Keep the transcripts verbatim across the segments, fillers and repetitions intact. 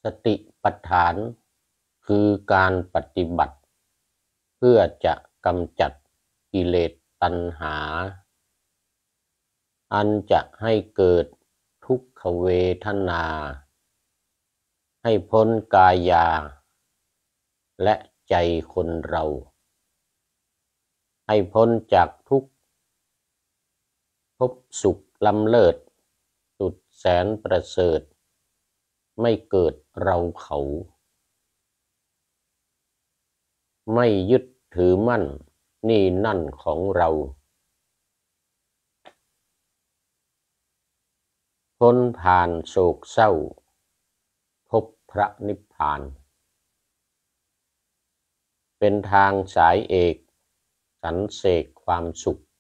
สติปัฏฐานคือการปฏิบัติเพื่อจะกำจัดกิเลสตัณหาอันจะให้เกิดทุกขเวทนาให้พ้นกายาและใจคนเราให้พ้นจากทุกข์พบสุขล้ำเลิศสุดแสนประเสริฐไม่เกิดเราเขาไม่ยึดถือมั่นนี่นั่นของเราพ้นผ่านโศกเศร้าพบพระนิพพานเป็นทางสายเอกสรรเสกความสุข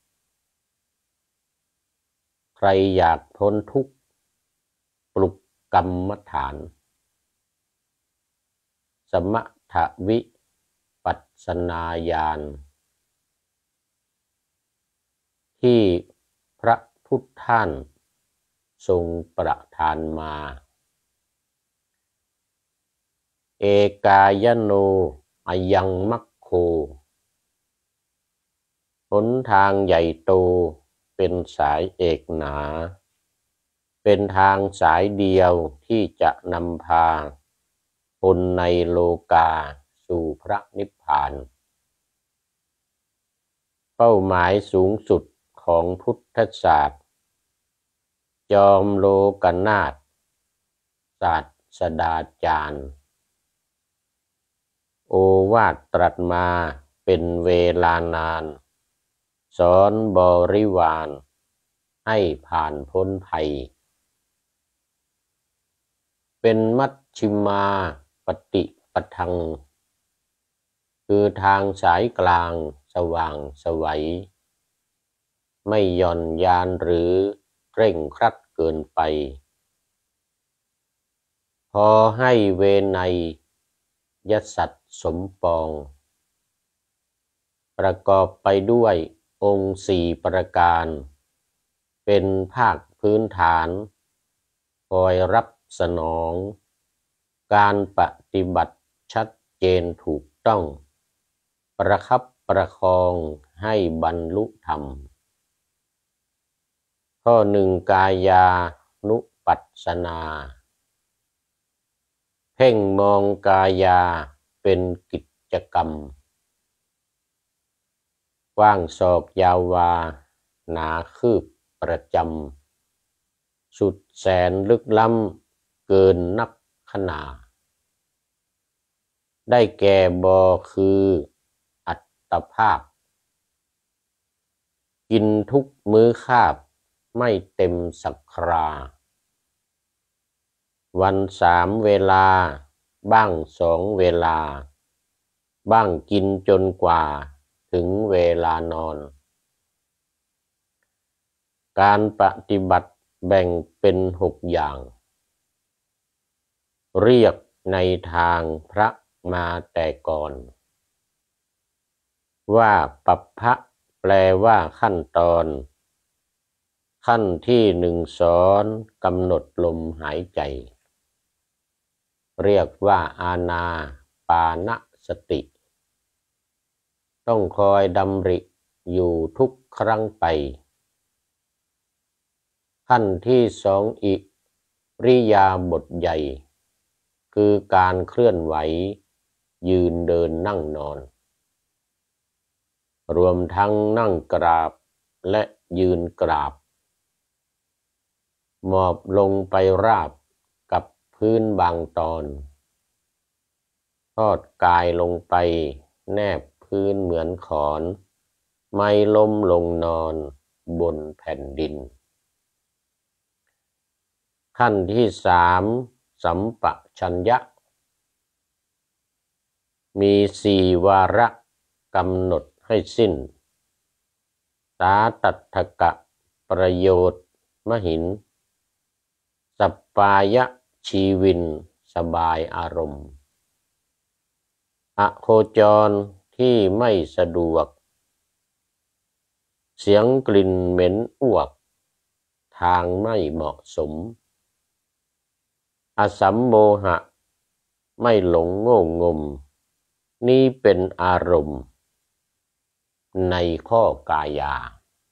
ใครอยากพ้นทุกข์ปลุกกรรมฐานสมถวิปัสสนาญาณที่พระพุทธท่านทรงประทานมาเอกายโนอยังมัคโคหนทางใหญ่โตเป็นสายเอกหนาเป็นทางสายเดียวที่จะนำพาคนในโลกาสู่พระนิพพานเป้าหมายสูงสุดของพุทธศาสตร์จอมโลกนาถศาสดาจารย์โอวาทตรัสมาเป็นเวลานานสอนบริวารให้ผ่านพ้นภัยเป็นมัชฌิมาปฏิปทังคือทางสายกลางสว่างไสวไม่หย่อนยานหรือเคร่งครัดเกินไปพอให้เวไนยสัตว์สมปองประกอบไปด้วยองค์สี่ประการเป็นภาคพื้นฐานคอยรับสนองการปฏิบัติชัดเจนถูกต้องประคับประคองให้บรรลุธรรมข้อหนึ่งกายานุปัสสนาเพ่งมองกายาเป็นกิจกรรมกว้างศอกยาววาหนาคืบประจำสุดแสนลึกล้ำเกินนับขนาได้แก่บอคืออัตภาพกินทุกมื้อคาบไม่เต็มสักคราวันสามเวลาบ้างสองเวลาบ้างกินจนกว่าถึงเวลานอนการปฏิบัติแบ่งเป็นหกอย่างเรียกในทางพระมาแต่ก่อนว่าปัปพะแปลว่าขั้นตอนขั้นที่หนึ่งสอนกำหนดลมหายใจเรียกว่าอานาปานสติต้องคอยดำริอยู่ทุกครั้งไปขั้นที่สองอิริยาบถใหญ่คือการเคลื่อนไหวยืนเดินนั่งนอนรวมทั้งนั่งกราบและยืนกราบหมอบลงไปราบกับพื้นบางตอนทอดกายลงไปแนบพื้นเหมือนขอนไม่ล้มลงนอนบนแผ่นดินขั้นที่สามสัมปชัญญะมีสี่วาระกำหนดให้สิ้นสาตัทธกะประโยชน์มหินสัปปายะชีวินสบายอารมณ์อโคจรที่ไม่สะดวกเสียงกลิ่นเหม็นอ้วกทางไม่เหมาะสมอสัมโมหะไม่หลงโง่งมนี้เป็นอารมณ์ในข้อกายา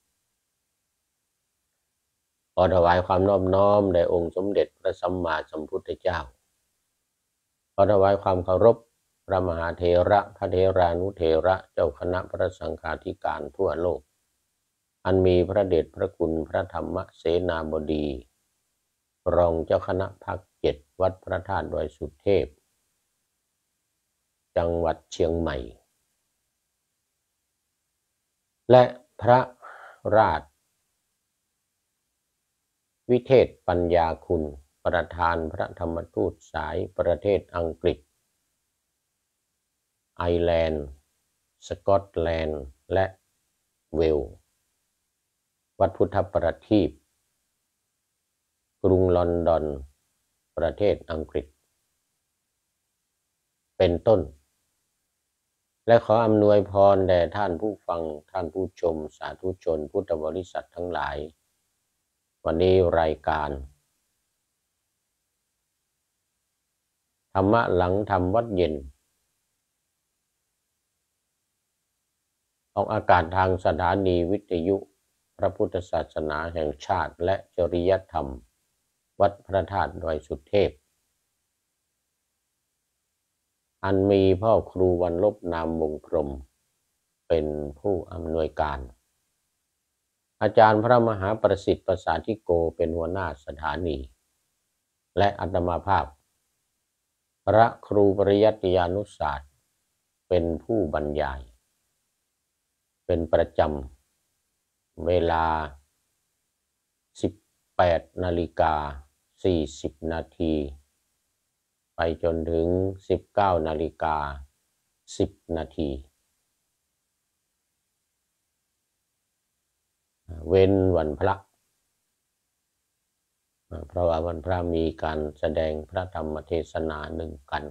ขอถวายความนอบน้อมแด่องค์สมเด็จพระสัมมาสัมพุทธเจ้าขอถวายความเคารพพระมหาเถระพระเถรานุเถระเจ้าคณะพระสังฆาธิการทั่วโลกอันมีพระเดชพระคุณพระธรรมเสนาบดีรองเจ้าคณะภาคเจ็ดวัดพระธาตุดอยสุเทพจังหวัดเชียงใหม่และพระราชวิเทศปัญญาคุณประธานพระธรรมทูตสายประเทศอังกฤษไอร์แลนด์สกอตแลนด์และเวลส์วัดพุทธประทีปกรุงลอนดอนประเทศอังกฤษเป็นต้นและขออำนวยพรแด่ท่านผู้ฟังท่านผู้ชมสาธุชนพุทธบริษัททั้งหลายวันนี้รายการธรรมะหลังธรรมวัดเย็นออกอากาศทางสถานีวิทยุพระพุทธศาสนาแห่งชาติและจริยธรรมวัดพระธาตุดอยสุเทพอันมีพ่อครูวันลบนามวงพรหมเป็นผู้อำนวยการอาจารย์พระมหาประสิทธิ์ประสาธิโกเป็นหัวหน้าสถานีและอาตมาภาพพระครูปริยัติยานุศาสตร์เป็นผู้บรรยายเป็นประจำเวลา สิบแปดนาฬิกาสี่สิบนาทีไปจนถึง สิบเก้านาฬิกาสิบนาทีเว้นวันพระเพราะว่าวันพระมีการแสดงพระธรรมเทศนาหนึ่งกัน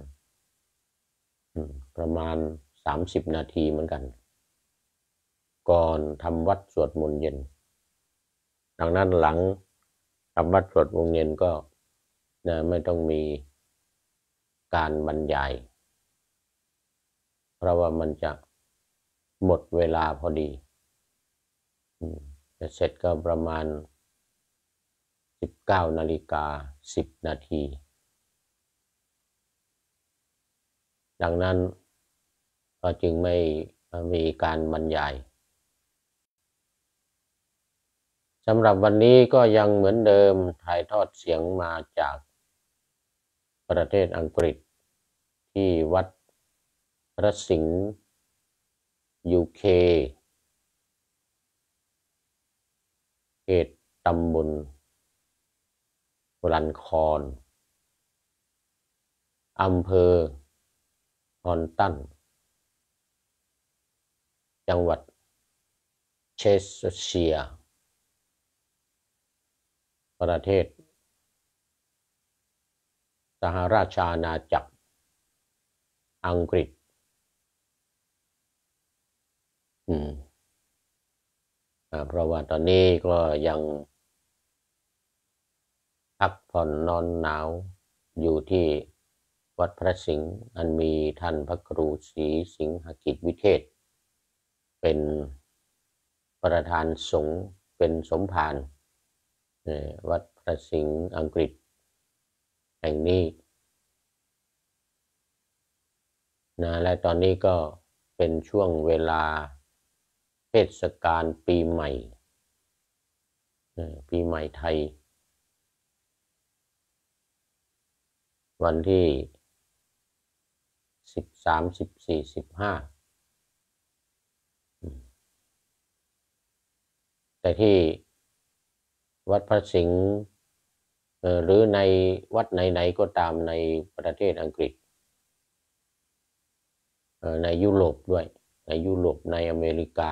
ประมาณสามสิบนาทีเหมือนกันก่อนทำวัดสวดมนต์เย็นดังนั้นหลังทำวัดสวดมนต์เย็นก็ไม่ต้องมีการบรรยายเพราะว่ามันจะหมดเวลาพอดีจะเสร็จก็ประมาณสิบเก้านาฬิกาสิบนาทีดังนั้นก็จึงไม่มีการบรรยายสำหรับวันนี้ก็ยังเหมือนเดิมถ่ายทอดเสียงมาจากประเทศอังกฤษที่วัดพระสิงห์ ยู เค เขตตำบลรันครอำเภอฮอนตันจังหวัดเชสเชียร์ประเทศสหราชอาณาจักรอังกฤษอืมเพราะว่าตอนนี้ก็ยังพักผ่อนนอนหนาวอยู่ที่วัดพระสิงห์อันมีท่านพระครูศรีสิงหกิจวิเทศเป็นประธานสงฆ์เป็นสมภารวัดพระสิงห์อังกฤษแห่งนี้นะและตอนนี้ก็เป็นช่วงเวลาเทศกาลปีใหม่ปีใหม่ไทยวันที่สิบสาม สิบสี่ สิบห้าแต่ที่วัดพระสิงห์หรือในวัดไหนๆก็ตามในประเทศอังกฤษในยุโรปด้วยในยุโรปในอเมริกา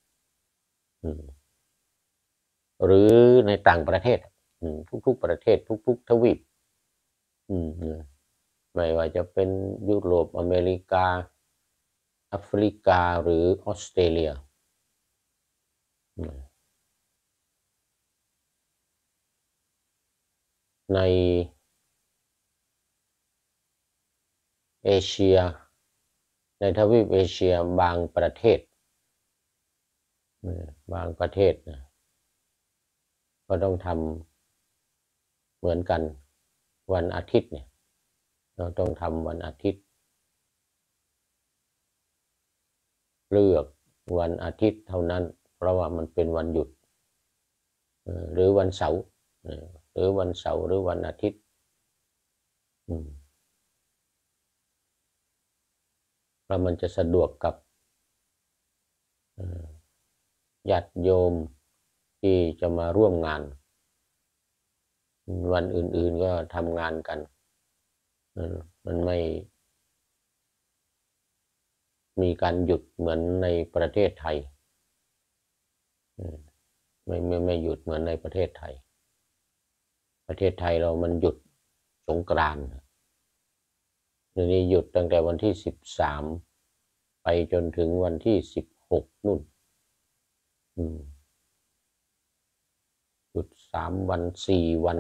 หรือในต่างประเทศทุกๆประเทศทุกๆทวีปไม่ว่าจะเป็นยุโรปอเมริกาแอฟริกาหรือออสเตรเลียในเอเชียในทวีปเอเชียบางประเทศบางประเทศนะก็ต้องทำเหมือนกันวันอาทิตย์เนี่ยเราต้องทำวันอาทิตย์เลือกวันอาทิตย์เท่านั้นเพราะว่ามันเป็นวันหยุดหรือวันเสาร์หรือวันเสาร์หรือวันอาทิตย์เพราะมันจะสะดวกกับญาติโยมที่จะมาร่วมงานวันอื่นๆก็ทำงานกันมันไม่มีการหยุดเหมือนในประเทศไทยไม่ไม่ไม่หยุดเหมือนในประเทศไทยประเทศไทยเรามันหยุดสงกรานต์เดี๋ยวนี้หยุดตั้งแต่วันที่สิบสามไปจนถึงวันที่สิบหกนู่นหยุดสามวันสี่วัน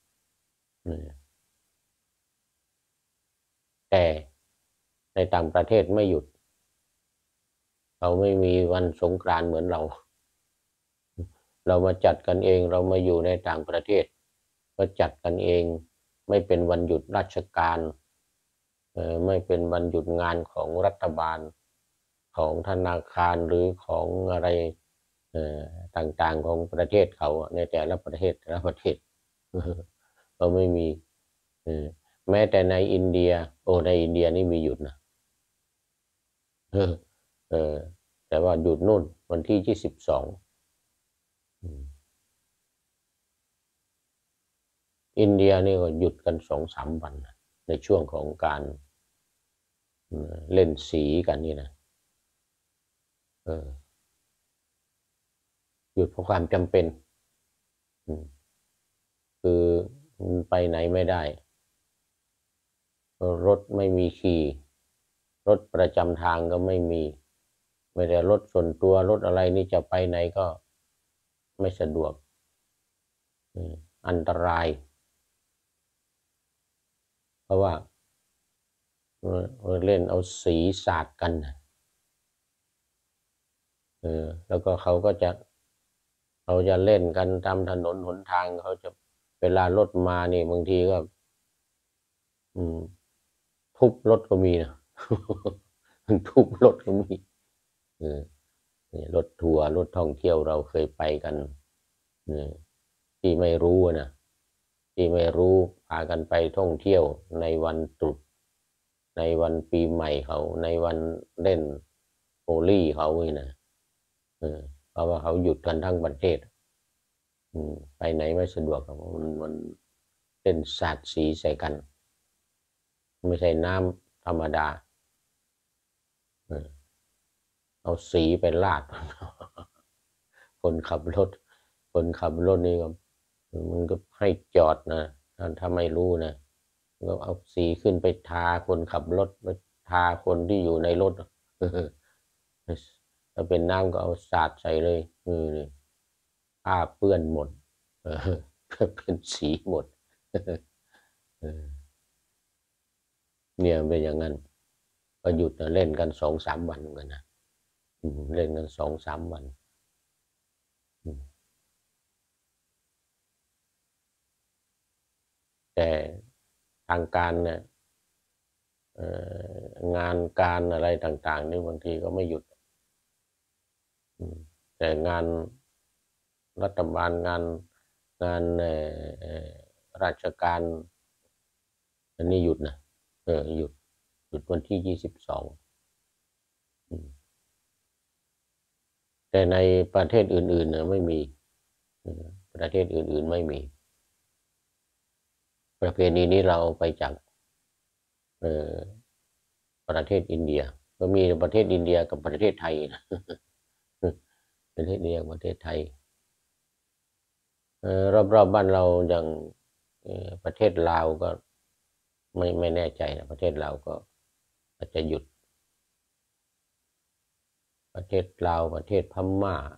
แต่ในต่างประเทศไม่หยุดเราไม่มีวันสงกรานต์เหมือนเราเรามาจัดกันเองเรามาอยู่ในต่างประเทศก็จัดกันเองไม่เป็นวันหยุดราชการไม่เป็นวันหยุดงานของรัฐบาลของธนาคารหรือของอะไรต่างๆของประเทศเขาในแต่ละประเทศแต่ละประเทศเราไม่มีแม้แต่ในอินเดียโอ้ในอินเดียนี่มีหยุดนะเออแต่ว่าหยุดนู่นวันที่ยี่สิบสองอินเดียนี่ก็หยุดกันสองสามวันในช่วงของการเล่นสีกันนี่นะเออหยุดเพราะความจำเป็นคือไปไหนไม่ได้รถไม่มีขี่รถประจำทางก็ไม่มีไม่ได้รถส่วนตัวรถอะไรนี่จะไปไหนก็ไม่สะดวกอันตรายเพราะว่าเล่นเอาสีสาดกันเออแล้วก็เขาก็จะเขาจะเล่นกันตามถนนหนทางเขาจะเวลารถมานี่บางทีก็อืมทุบรถก็มีนะทุบรถก็มีเออรถทัวร์รถท่องเที่ยวเราเคยไปกันที่ไม่รู้นะที่ไม่รู้พากันไปท่องเที่ยวในวันตรุษในวันปีใหม่เขาในวันเล่นโฮลี่เขานี่นะเพราะว่าเขาหยุดกันทั้งประเทศไปไหนไม่สะดวกมันมันเล่นสาดสีใส่กันไม่ใช่น้ำธรรมดาเอาสีไปลาดคนขับรถคนขับรถนี่ก็มันก็ให้จอดนะถ้าไม่รู้นะก็เอาสีขึ้นไปทาคนขับรถไปทาคนที่อยู่ในรถถ้าเป็นน้ำก็เอาสาดใส่เลยเออผ้าเปื้อนหมดเป็นสีหมดเนี่ยเป็นอย่างนั้นก็หยุดเล่นกันสองสามวันกันนะเล่นกันสองสามวันแต่ทางการเนี่ยงานการอะไรต่างๆนี่บางทีก็ไม่หยุดแต่งานรัฐบาลงานงานราชการอันนี้หยุดนะเออหยุดหยุดวันที่ยี่สิบสองแต่ในประเทศอื่นๆเนี่ยไม่มีประเทศอื่นๆไม่มีประเพณีนี้เราไปจากประเทศอินเดียก็มีประเทศอินเดียกับประเทศไทยนะประเทศอินเดียกับประเทศไทยรอบๆบ้านเราอย่างประเทศลาวก็ไม่ไม่แน่ใจนะประเทศลาวก็อาจจะหยุดประเทศลาวประเทศพม่า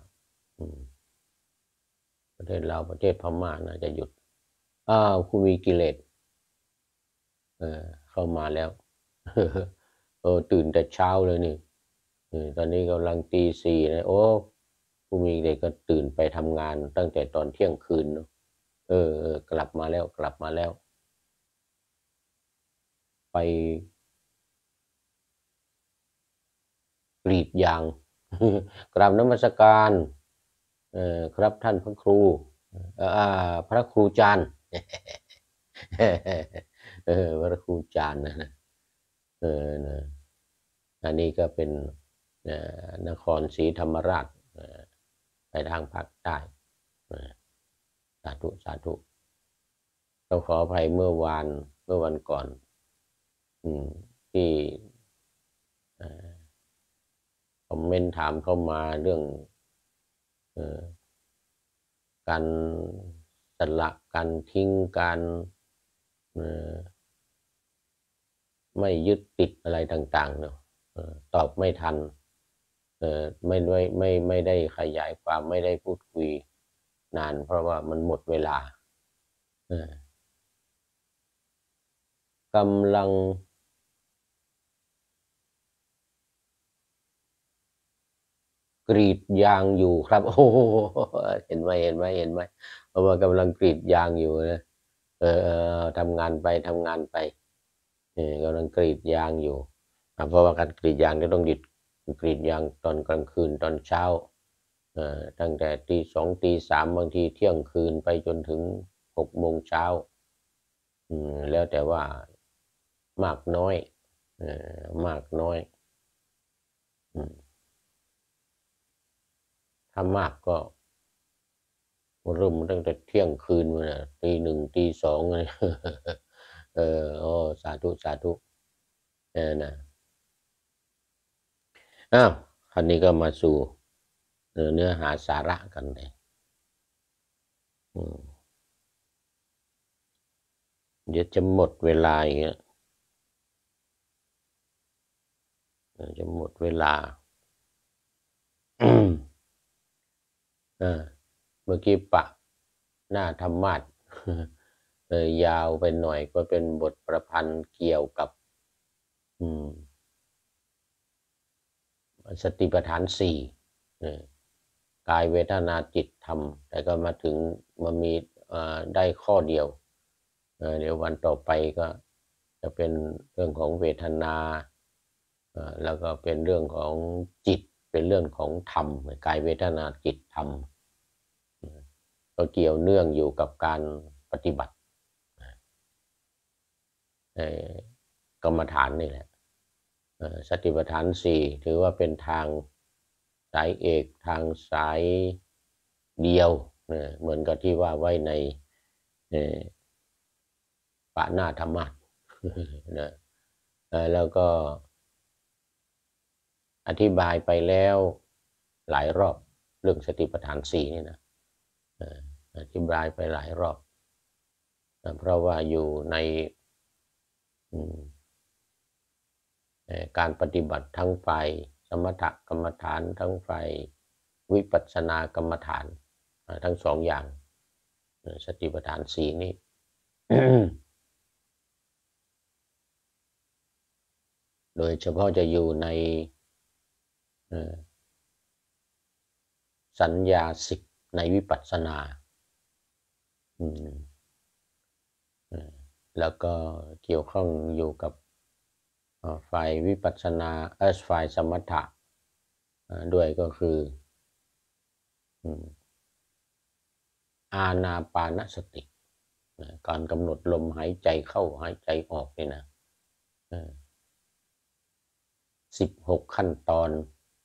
ประเทศลาวประเทศพม่าน่าจะหยุดอ้าวคุณมีกิเลสเออเข้ามาแล้วเออตื่นแต่เช้าเลยนี่เออตอนนี้กำลังตีสี่นะโอ้ผู้มีเด็กก็ตื่นไปทำงานตั้งแต่ตอนเที่ยงคืนเนาะเออเออกลับมาแล้วกลับมาแล้วไปกรีดยางกราบนมัสการเออครับท่านพระครูเอออ่าพระครูจารย์เออพระครูจารย์นะนะเออนะอันนี้ก็เป็นเอ่อนครศรีธรรมราชเอ่อไปทางภาคใต้เออสาธุสาธุต้องขออภัยเมื่อวานเมื่อวันก่อนอืมที่เอ่อคอมเมนต์ถามเข้ามาเรื่องเอ่อการสละการทิ้งการเอ่อไม่ยึดติดอะไรต่างๆเนาะเอ่อตอบไม่ทันเอ่อไม่ได้ไม่ไม่ได้ขยายความไม่ได้พูดคุยนานเพราะว่ามันหมดเวลาเออกำลังกรีดยางอยู่ครับโอ้โหเห็นไหมเห็นไหมเห็นไหมเพราะว่ากำลังกรีดยางอยู่นะเออเออทำงานไปทำงานไปเออกำลังกรีดยางอยู่อ่ะเพราะว่าการกรีดยางจะต้องหยุดกรีดยางตอนกลางคืนตอนเช้าเอ่อตั้งแต่ตีสองตีสามบางทีเที่ยงคืนไปจนถึงหกโมงเช้าอืมแล้วแต่ว่ามากน้อยเออมากน้อยอืมถ้ามากก็เริ่มตั้งแต่เที่ยงคืนมาเนี่ยตีหนึ่งตีสองเลยเออโอ้สาธุสาธุเออนะอ้าวคราวนี้ก็มาสู่เนื้อเนื้อหาสาระกันเลยอืมเดี๋ยวจะหมดเวลาอย่างเงี้ยเดี๋ยวจะหมดเวลาอ่าเมื่อกี้ปะหน้าธรรมาสเออยาวไปหน่อยก็เป็นบทประพันธ์เกี่ยวกับอืมสติปัฏฐานสี่เออกายเวทนาจิตธรรมแต่ก็มาถึงมามีได้ข้อเดียวเดี๋ยววันต่อไปก็จะเป็นเรื่องของเวทนาแล้วก็เป็นเรื่องของจิตเป็นเรื่องของธรรมกายเวทนาจิตธรรมก็เกี่ยวเนื่องอยู่กับการปฏิบัติกรรมฐานนี่แหละสติปัฏฐานสี่ถือว่าเป็นทางสายเอกทางสายเดียวเหมือนกับที่ว่าไว้ในปะหน้าธรรมะนะแล้วก็อธิบายไปแล้วหลายรอบเรื่องสติปัฏฐานสี่นี่นะอธิบายไปหลายรอบเพราะว่าอยู่ในการปฏิบัติทั้งฝ่ายสมถกรรมฐานทั้งฝ่ายวิปัสสนากรรมฐานทั้งสองอย่างสติปัฏฐานสี่นี่โดยเฉพาะจะอยู่ในสัญญาสิกในวิปัสสนาแล้วก็เกี่ยวข้องอยู่กับฝ่ายวิปัสสนาเออฝ่ายสมถะด้วยก็คืออานาปานสติการกำหนดลมหายใจเข้าหายใจออกนี่นะสิบหกขั้นตอน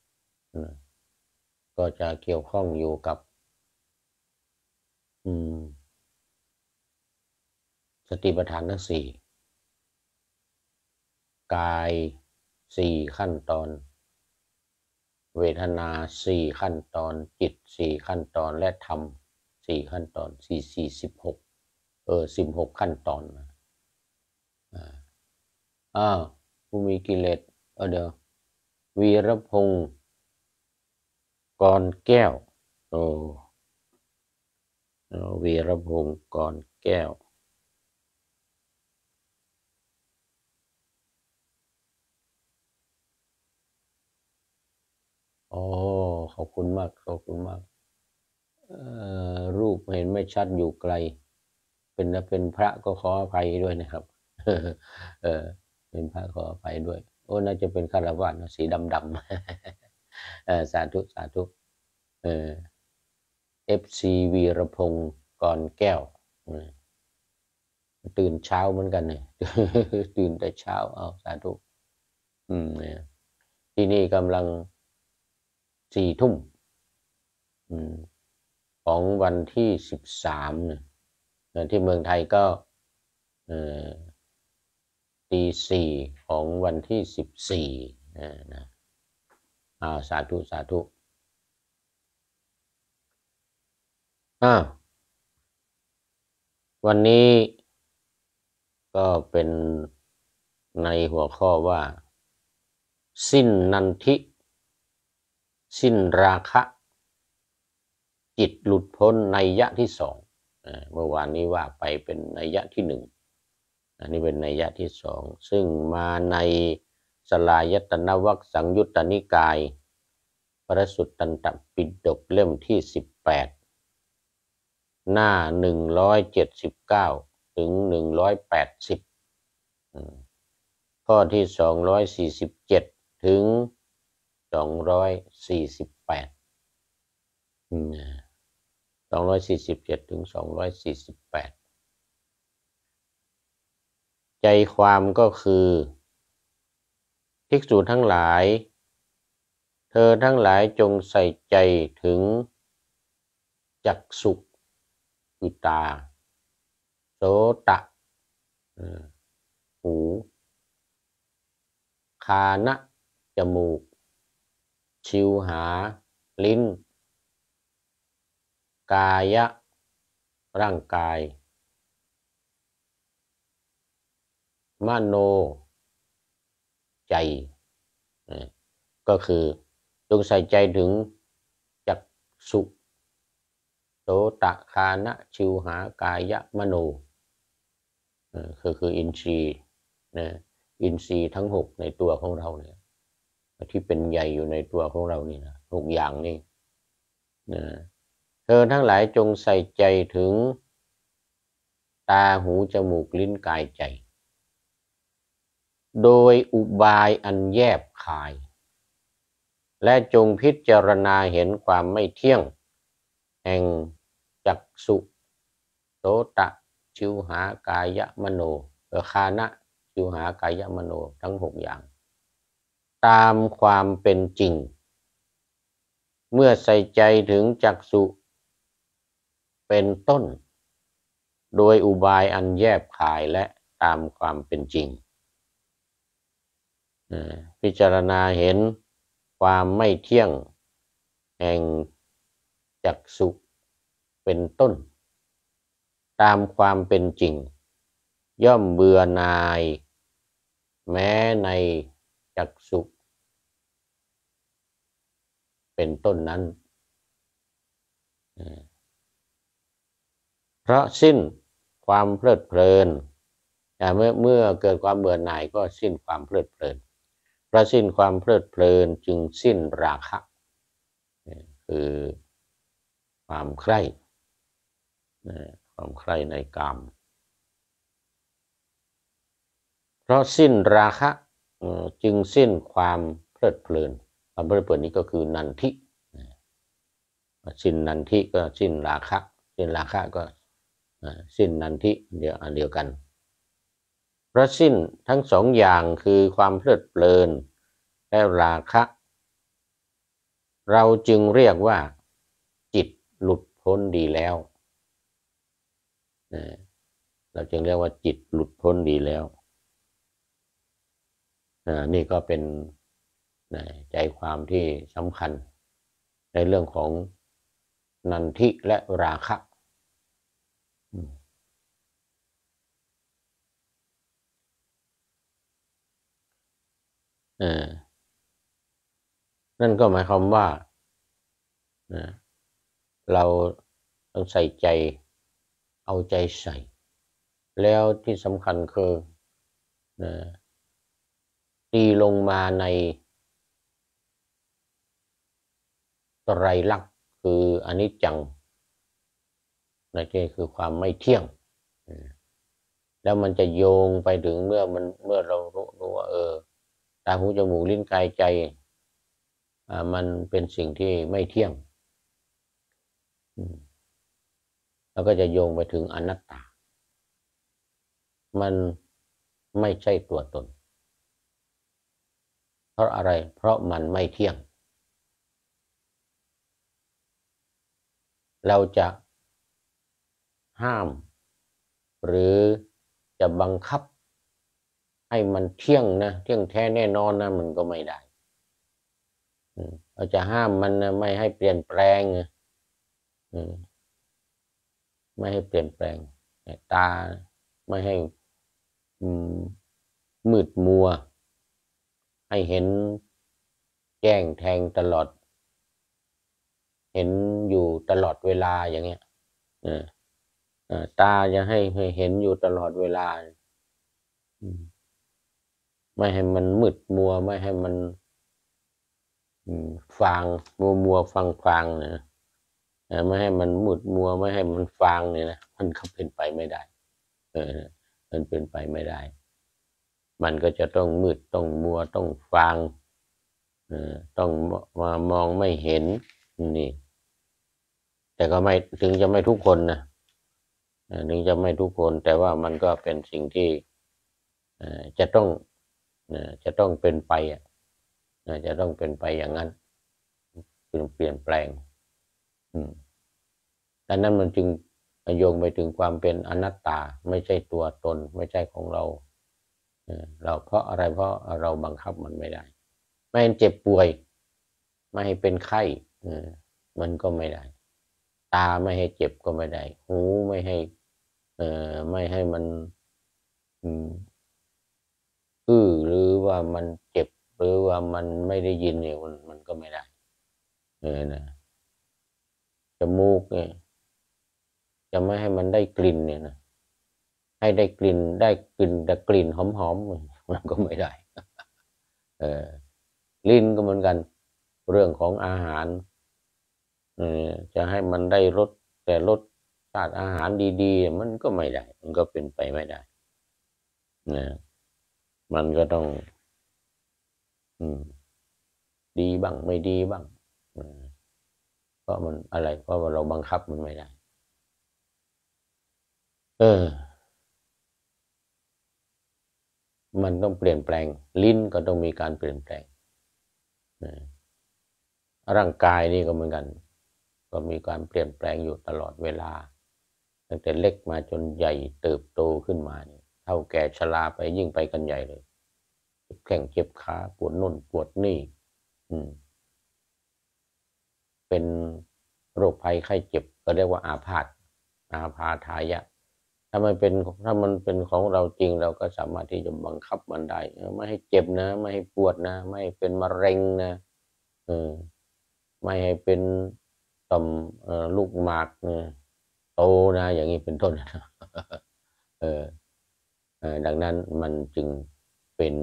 ก็จะเกี่ยวข้องอยู่กับสติปัฏฐานทั้งสี่กายสี่ขั้นตอนเวทนาสี่ขั้นตอนจิตสี่ขั้นตอนและธรรมสี่ขั้นตอนสี่สี่สิบหกเออสิบหกขั้นตอนนะอ้าวผู้มีกิเลสเออเดี๋ยววีรพงศ์กรแก้วโอ้วีรพงศ์กรแก้วอ๋อขอบคุณมากขอบคุณมากรูปเห็นไม่ชัดอยู่ไกลเป็นเป็นพระก็ขออภัยด้วยนะครับเออเป็นพระขออภัยด้วยโอ้น่าจะเป็นคารวะนะสีดำดำเออสาธุสาธุเออเอฟซีวีรพงศ์กรแก้วตื่นเช้าเหมือนกันเนี่ยตื่นแต่เช้าเอาสาธุอืมเนี่ยที่นี่กำลังสี่ทุ่มอืมของวันที่สิบสามเนี่ยที่เมืองไทยก็เอ่อตีสี่ของวันที่สิบสี่นะอ่าสาธุสาธุอ่าวันนี้ก็เป็นในหัวข้อว่าสิ้นนันทิสิ้นราคะจิตหลุดพ้นนัยยะที่สองเมื่อวานนี้ว่าไปเป็นนัยยะที่หนึ่งอันนี้เป็นนัยยะที่สองซึ่งมาในสลายตนะวรรคสังยุตตนิกายพระสุตตันตปิฎกเล่มที่สิบแปดหน้าหนึ่งร้อยเจ็ดสิบเก้าถึงหนึ่งร้อยแปดสิบข้อที่สองร้อยสี่สิบเจ็ดถึงสองร้อยสี่สิบแปดสองร้อยสี่สิบเจ็ดถึงสองร้อยสี่สิบแปดใจความก็คือภิกษุทั้งหลายเธอทั้งหลายจงใส่ใจถึงจักษุคือตาโสตะหูคานะจมูกชิวหาลิ้นกายะร่างกายมโนใจก็คือจงใส่ใจถึงจักษุโสตะคานะชิวหากายะมโนคือคืออินทรีย์นะอินทรีย์ทั้งหกในตัวของเราเนี่ยที่เป็นใหญ่อยู่ในตัวของเรานี่นะหกอย่างนี่นะเธอทั้งหลายจงใส่ใจถึงตาหูจมูกลิ้นกายใจโดยอุบายอันแยบคายและจงพิจารณาเห็นความไม่เที่ยงแห่งจักษุโสตะชิวหากายะมโนคานะชิวหากายะมโนทั้งหกอย่างตามความเป็นจริงเมื่อใส่ใจถึงจักษุเป็นต้นโดยอุบายอันแยบคายและตามความเป็นจริงพิจารณาเห็นความไม่เที่ยงแห่งจักษุเป็นต้นตามความเป็นจริงย่อมเบื่อหน่ายแม้ในจักษุเป็นต้นนั้นเพราะสิ้นความเพลิดเพลินเมื่อเมื่อเกิดความเบื่อหน่ายก็สิ้นความเพลิดเพลินเพราะสิ้นความเพลิดเพลินจึงสิ้นราคะคือความใคร่ความใคร่ในกามเพราะสิ้นราคะจึงสิ้นความเพลิดเพลินความเพลิดเพลินนี้ก็คือนันทิสิ้นนันทิก็สิ้นราคะสิ้นราคะก็สิ้นนันทิเดียวอันเดียวกันเพราะสิ้นทั้งสองอย่างคือความเพลิดเพลินและราคะเราจึงเรียกว่าจิตหลุดพ้นดีแล้วเราจึงเรียกว่าจิตหลุดพ้นดีแล้วนี่ก็เป็นใจความที่สำคัญในเรื่องของนันทิและราคะนั่นก็หมายความว่าเราต้องใส่ใจเอาใจใส่แล้วที่สำคัญคือตีลงมาในไตรลักษณ์คืออนิจจังนั่นคือความไม่เที่ยงแล้วมันจะโยงไปถึงเมื่อมันเมื่อเรารู้รู้ว่าเออตาหูจมูกลิ้นกายใจอ่ามันเป็นสิ่งที่ไม่เที่ยงแล้วก็จะโยงไปถึงอนัตตามันไม่ใช่ตัวตนเพราะอะไรเพราะมันไม่เที่ยงเราจะห้ามหรือจะบังคับให้มันเที่ยงนะเที่ยงแท้แน่นอนนะมันก็ไม่ได้เราจะห้ามมันนะไม่ให้เปลี่ยนแปลงไม่ให้เปลี่ยนแปลงตาไม่ให้มืดมัวให้เห็นแจ้งแทงตลอดเห็นอยู่ตลอดเวลาอย่างเงี้ยตาจะให้เห็นอยู่ตลอดเวลาไม่ให้มันมืดมัวไม่ให้มันฟางมัวมัวฟังฟางนะไม่ให้มันมืดมัวไม่ให้มันฟางเนี่ยนะมันก็เป็นไปไม่ได้เออมันเป็นไปไม่ได้มันก็จะต้องมืดต้องมัวต้องฟางเออต้องมามองไม่เห็นนี่แต่ก็ไม่ถึงจะไม่ทุกคนนะถึงจะไม่ทุกคนแต่ว่ามันก็เป็นสิ่งที่จะต้องจะต้องเป็นไปจะต้องเป็นไปอย่างนั้นเปลี่ยนแปลงดังนั้นมันจึงโยงไปถึงความเป็นอนัตตาไม่ใช่ตัวตนไม่ใช่ของเราเราเพราะอะไรเพราะเราบังคับมันไม่ได้ไม่ให้เจ็บป่วยไม่ให้เป็นไข้มันก็ไม่ได้ตาไม่ให้เจ็บก็ไม่ได้หูไม่ให้เอ่อไม่ให้มันอื้อหรือว่ามันเจ็บหรือว่ามันไม่ได้ยินเนี่ยมันมันก็ไม่ได้เออนะจมูกเนี่ยจะไม่ให้มันได้กลิ่นเนี่ยนะให้ได้กลิ่นได้กลิ่นแต่กลิ่นหอมๆมันก็ไม่ได้เออลิ้นก็เหมือนกันเรื่องของอาหารเออจะให้มันได้รสแต่รสชาติอาหารดีๆมันก็ไม่ได้มันก็เป็นไปไม่ได้นะมันก็ต้องอืมดีบ้างไม่ดีบ้างเพราะมันอะไรเพราะว่าเราบังคับมันไม่ได้เออมันต้องเปลี่ยนแปลงลิ้นก็ต้องมีการเปลี่ยนแปลงร่างกายนี่ก็เหมือนกันก็มีการเปลี่ยนแปลงอยู่ตลอดเวลาตั้งแต่เล็กมาจนใหญ่เติบโตขึ้นมาเนี่ยเท่าแก่ชราไปยิ่งไปกันใหญ่เลยเจ็บแข้งเจ็บขาปวดน่นปวดนี่อืมเป็นโรคภัยไข้เจ็บก็เรียกว่าอาพาธอาพาทายะถ้ามันเป็นถ้ามันเป็นของเราจริงเราก็สามารถที่จะบังคับมันได้ไม่ให้เจ็บนะไม่ให้ปวดนะไม่ให้เป็นมะเร็งนะเออไม่ให้เป็นต่อมลูกหมากโตนะอย่างนี้เป็นต้นเออดังนั้นมันจึงเป็น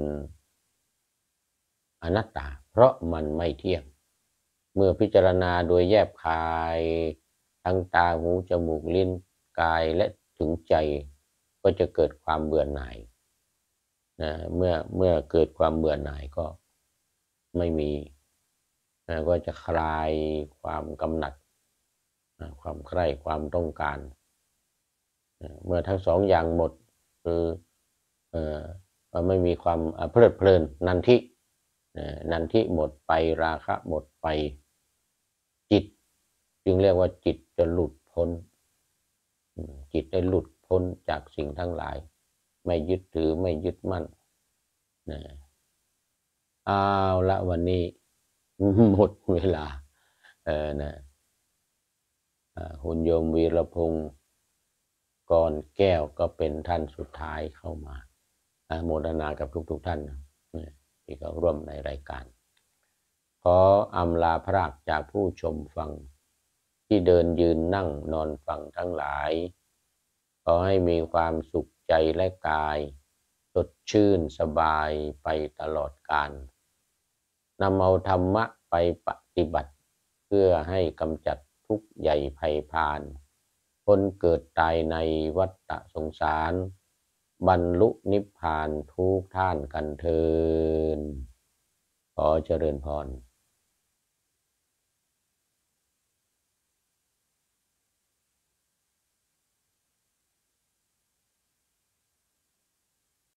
อนัตตาเพราะมันไม่เที่ยงเมื่อพิจารณาโดยแยบคายทั้งตาหูจมูกลิ้นกายและถึงใจก็จะเกิดความเบื่อหน่ายนะเมื่อเมื่อเกิดความเบื่อหน่ายก็ไม่มีนะก็จะคลายความกำหนัดนะความใคร่ความต้องการนะเมื่อทั้งสองอย่างหมดคือเอ่อไม่มีความเพลิดเพลินนันทินันทิหมดไปราคะหมดไปจิตจึงเรียกว่าจิตจะหลุดพ้นจิตได้หลุดพ้นจากสิ่งทั้งหลายไม่ยึดถือไม่ยึดมั่นนะเอาละวันนี้หมดเวลาเออนะคุณโยมวีรพงศ์กรแก้วก็เป็นท่านสุดท้ายเข้ามาโมทนากับทุกๆท่านที่เขาร่วมในรายการขออำลาพรากจากผู้ชมฟังที่เดินยืนนั่งนอนฟังทั้งหลายขอให้มีความสุขใจและกายสดชื่นสบายไปตลอดกาลนำเอาธรรมะไปปฏิบัติพื่อให้กำจัดทุกข์ใหญ่ภัยพานคนเกิดตายในวัฏฏะสงสารบรรลุนิพพานทุกท่านกันเทอญขอเจริญพร